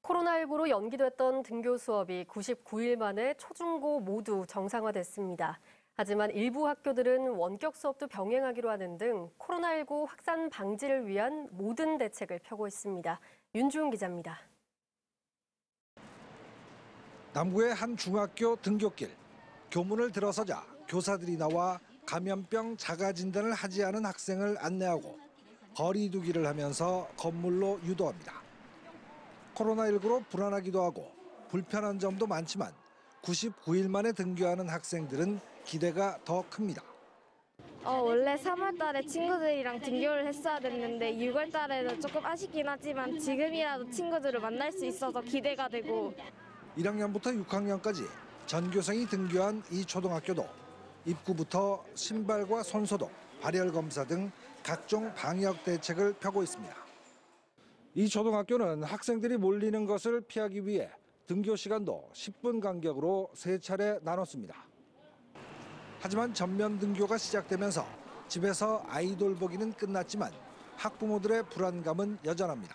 코로나19로 연기됐던 등교 수업이 99일 만에 초중고 모두 정상화됐습니다. 하지만 일부 학교들은 원격 수업도 병행하기로 하는 등 코로나19 확산 방지를 위한 모든 대책을 펴고 있습니다. 윤주은 기자입니다. 남구의 한 중학교 등굣길. 교문을 들어서자 교사들이 나와 감염병 자가 진단을 하지 않은 학생을 안내하고 거리 두기를 하면서 건물로 유도합니다. 코로나19로 불안하기도 하고 불편한 점도 많지만 99일 만에 등교하는 학생들은 기대가 더 큽니다. 원래 3월 달에 친구들이랑 등교를 했어야 됐는데 6월 달에는 조금 아쉽긴 하지만 지금이라도 친구들을 만날 수 있어서 기대가 되고 1학년부터 6학년까지 전교생이 등교한 이 초등학교도 입구부터 신발과 손소독, 발열 검사 등 각종 방역 대책을 펴고 있습니다. 이 초등학교는 학생들이 몰리는 것을 피하기 위해 등교 시간도 10분 간격으로 3차례 나눴습니다. 하지만 전면 등교가 시작되면서 집에서 아이돌 보기는 끝났지만 학부모들의 불안감은 여전합니다.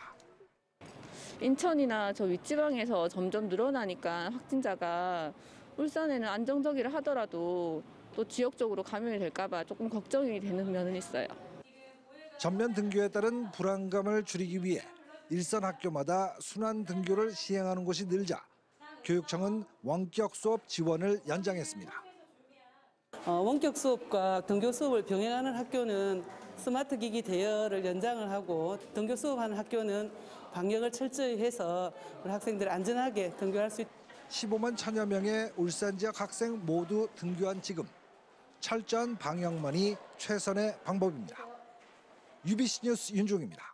인천이나 저 윗지방에서 점점 늘어나니까 확진자가 울산에는 안정적이라 하더라도 또 지역적으로 감염이 될까 봐 조금 걱정이 되는 면은 있어요. 전면 등교에 따른 불안감을 줄이기 위해 일선 학교마다 순환 등교를 시행하는 곳이 늘자 교육청은 원격 수업 지원을 연장했습니다. 원격 수업과 등교 수업을 병행하는 학교는 스마트 기기 대여를 연장을 하고 등교 수업하는 학교는 방역을 철저히 해서 우리 학생들 안전하게 등교할 수 있도록 15만 천여 명의 울산 지역 학생 모두 등교한 지금 철저한 방역만이 최선의 방법입니다. UBC 뉴스 윤중입니다.